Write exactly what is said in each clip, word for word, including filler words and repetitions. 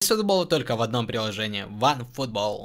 Весь футбол только в одном приложении – OneFootball.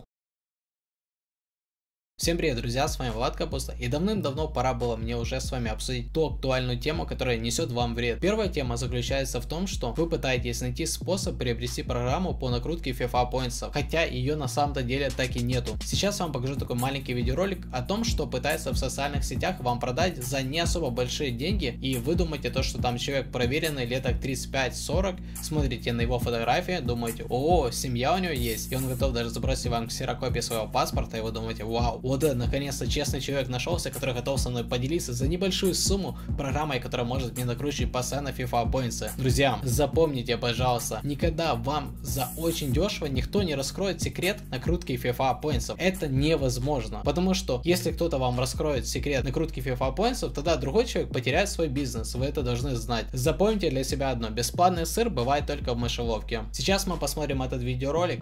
Всем привет, друзья, с вами Влад Капуста, и давным-давно пора было мне уже с вами обсудить ту актуальную тему, которая несет вам вред. Первая тема заключается в том, что вы пытаетесь найти способ приобрести программу по накрутке FIFA Points, хотя ее на самом-то деле так и нету. Сейчас вам покажу такой маленький видеоролик о том, что пытается в социальных сетях вам продать за не особо большие деньги, и вы думаете то, что там человек проверенный, леток тридцать пять сорок, смотрите на его фотографии, думаете: о, семья у него есть, и он готов даже забросить вам ксерокопию своего паспорта, и вы думаете: вау, вот да, наконец-то честный человек нашелся, который готов со мной поделиться за небольшую сумму программой, которая может мне накручивать постоянно FIFA Points. Друзья, запомните, пожалуйста, никогда вам за очень дешево никто не раскроет секрет накрутки FIFA Points. Это невозможно, потому что если кто-то вам раскроет секрет накрутки FIFA Points, тогда другой человек потеряет свой бизнес, вы это должны знать. Запомните для себя одно: бесплатный сыр бывает только в мышеловке. Сейчас мы посмотрим этот видеоролик.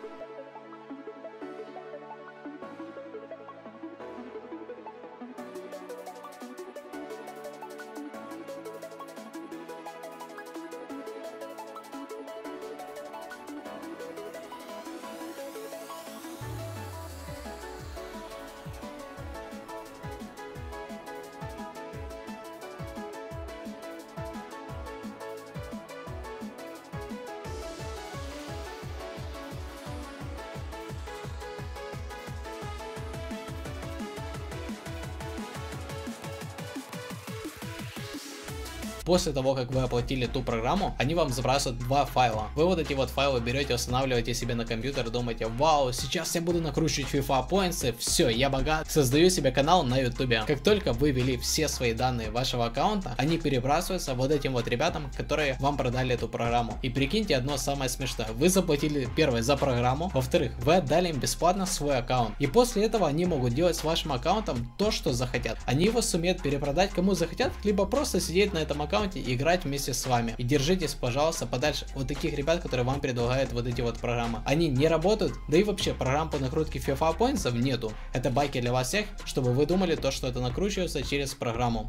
После того, как вы оплатили ту программу, они вам забрасывают два файла. Вы вот эти вот файлы берете, устанавливаете себе на компьютер, думаете: вау, сейчас я буду накручивать FIFA Points, все, я богат, создаю себе канал на ютубе. Как только вы ввели все свои данные вашего аккаунта, они перебрасываются вот этим вот ребятам, которые вам продали эту программу. И прикиньте одно самое смешное: вы заплатили, первое, за программу, во-вторых, вы отдали им бесплатно свой аккаунт. И после этого они могут делать с вашим аккаунтом то, что захотят. Они его сумеют перепродать кому захотят, либо просто сидеть на этом аккаунте и играть вместе с вами. И держитесь, пожалуйста, подальше от таких ребят, которые вам предлагают вот эти вот программы. Они не работают, да и вообще программ по накрутке FIFA Points нету. Это байки для вас всех, чтобы вы думали то, что это накручивается через программу.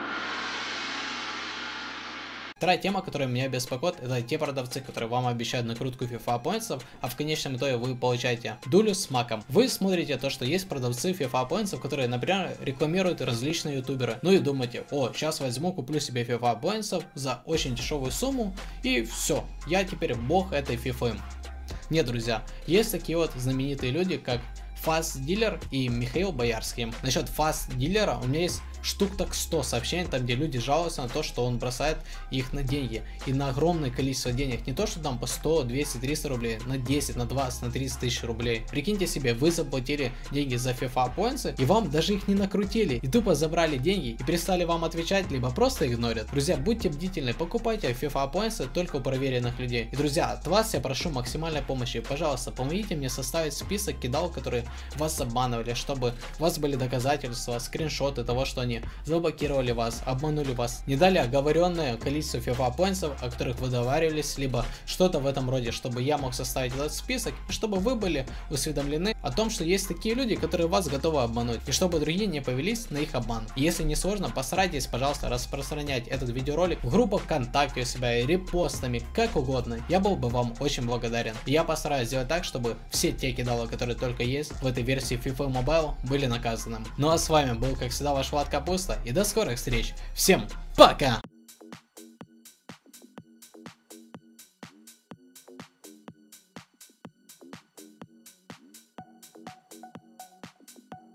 Вторая тема, которая меня беспокоит, это те продавцы, которые вам обещают накрутку FIFA Points, а в конечном итоге вы получаете дулю с маком. Вы смотрите то, что есть продавцы FIFA Points, которые, например, рекламируют различные ютуберы. Ну и думаете: о, сейчас возьму, куплю себе FIFA Points за очень дешевую сумму, и все, я теперь бог этой FIFA. Нет, друзья, есть такие вот знаменитые люди, как Fast Dealer и Михаил Боярский. Насчет Fast Dealer у меня есть штук так сто сообщений, там где люди жалуются на то, что он бросает их на деньги, и на огромное количество денег, не то что там по сто, двести, триста рублей, на десять, на двадцать, на тридцать тысяч рублей. Прикиньте себе, вы заплатили деньги за FIFA Points, и вам даже их не накрутили, и тупо забрали деньги и перестали вам отвечать, либо просто игнорят. Друзья, будьте бдительны, покупайте FIFA Points только у проверенных людей. И, друзья, от вас я прошу максимальной помощи, пожалуйста, помогите мне составить список кидал, которые вас обманывали, чтобы у вас были доказательства, скриншоты того, что они заблокировали вас, обманули вас, не дали оговоренное количество FIFA Points, о которых вы договаривались, либо что-то в этом роде, чтобы я мог составить этот список, и чтобы вы были усведомлены о том, что есть такие люди, которые вас готовы обмануть, и чтобы другие не повелись на их обман. И если не сложно, постарайтесь, пожалуйста, распространять этот видеоролик в группах ВКонтакте у себя, репостами, как угодно. Я был бы вам очень благодарен. И я постараюсь сделать так, чтобы все те кидалы, которые только есть в этой версии FIFA Mobile, были наказаны. Ну а с вами был, как всегда, ваш Влад Капуста, и до скорых встреч. Всем пока!